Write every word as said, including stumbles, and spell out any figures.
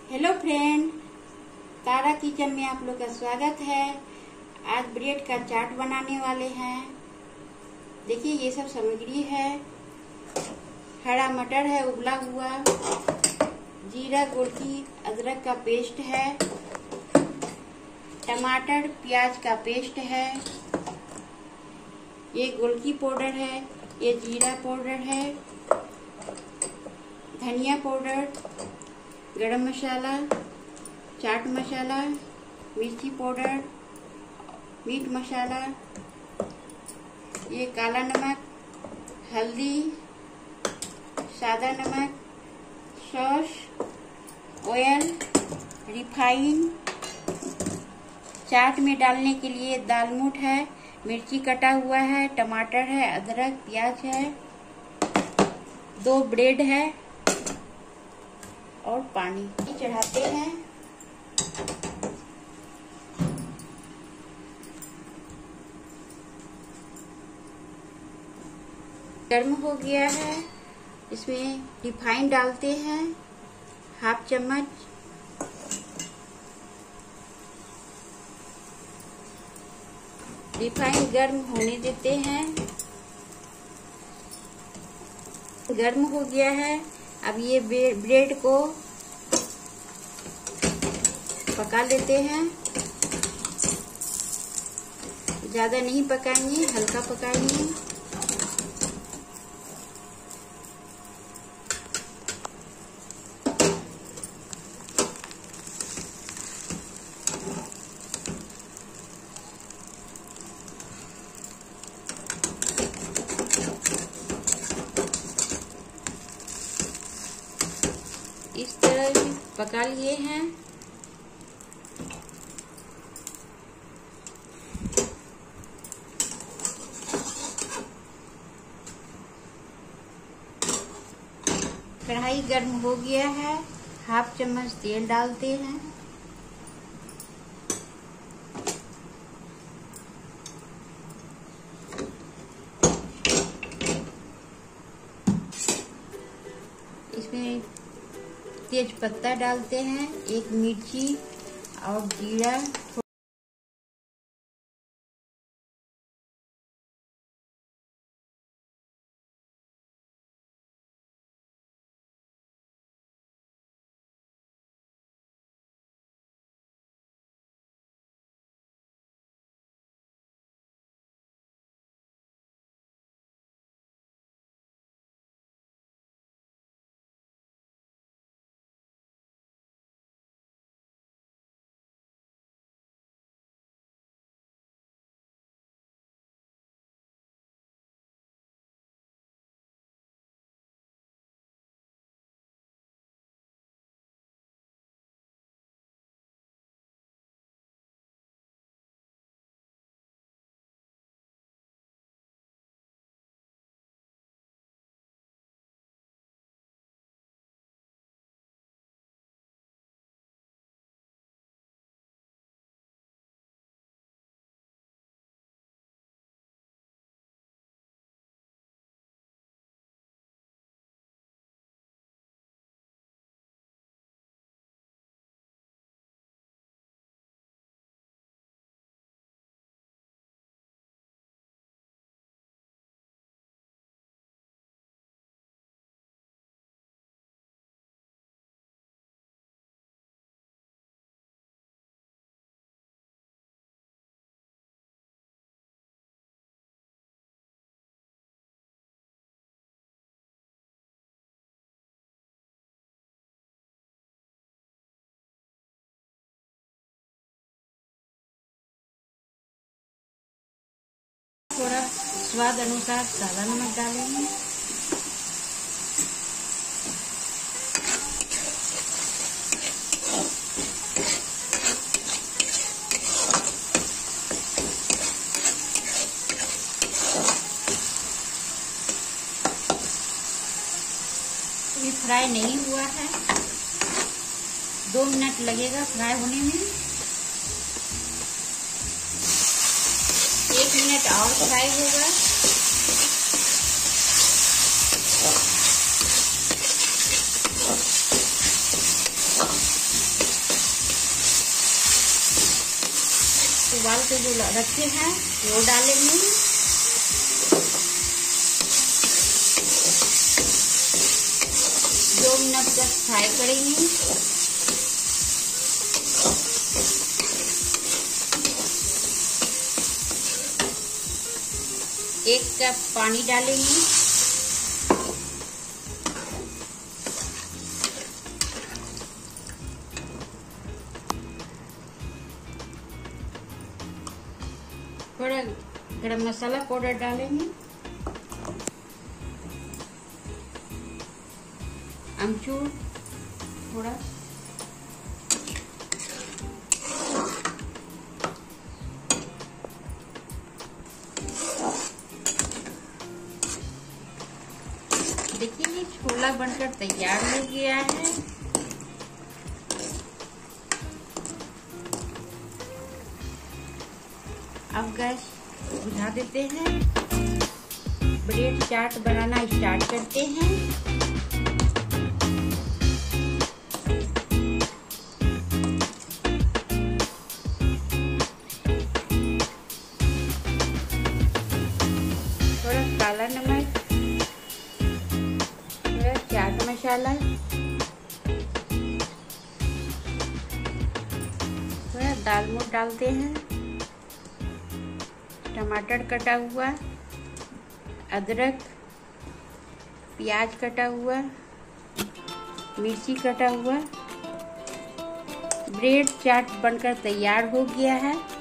Hello friend, तारा kitchen में आप लोग का स्वागत है। आज ब्रेड का चाट बनाने वाले हैं। देखिए ये सब सामग्री है। हरा मटर है उबला हुआ, जीरा गोलकी अदरक का पेस्ट है, टमाटर प्याज का पेस्ट है, ये गोलकी पाउडर है, ये जीरा पाउडर है, धनिया पाउडर, गरम मसाला, चाट मसाला, मिर्ची पाउडर, मीट मसाला, ये काला नमक, हल्दी, सादा नमक, सॉस, ऑयल, रिफाइन, चाट में डालने के लिए दालमोठ है, मिर्ची कटा हुआ है, टमाटर है, अदरक प्याज है, दो ब्रेड है और पानी चढ़ाते हैं। गर्म हो गया है, इसमें रिफाइन डालते हैं हाफ चम्मच। रिफाइन गर्म होने देते हैं। गर्म हो गया है, अब ये ब्रेड को पका लेते हैं। ज्यादा नहीं पकाएंगे, हल्का पकाएंगे। इस तरह पका लिए हैं। कढ़ाई गर्म हो गया है, हाफ चम्मच तेल डालते हैं। इसमें तेज पत्ता डालते हैं, एक मिर्ची और जीरा। थोड़ा स्वाद अनुसार सादा नमक डालेंगे। ये फ्राई नहीं हुआ है, दो मिनट लगेगा फ्राई होने में। एक मिनट और फ्राई होगा। उबाल के जो रखे हैं वो डालेंगे। दो मिनट तक फ्राई करेंगे। एक कप पानी डालेंगे। थोड़ा गरम मसाला पाउडर डालेंगे। अमचूर थोड़ा, देखिए ये छोला बनकर तैयार हो गया है। अब गैस बुझा देते हैं। ब्रेड चाट बनाना स्टार्ट करते हैं। थोड़ा काला नमक, थोड़ा चाट मसाला, थोड़ा दाल मोठ डालते हैं। टमाटर कटा हुआ, अदरक, प्याज कटा हुआ, मिर्ची कटा हुआ। ब्रेड चाट बनकर तैयार हो गया है।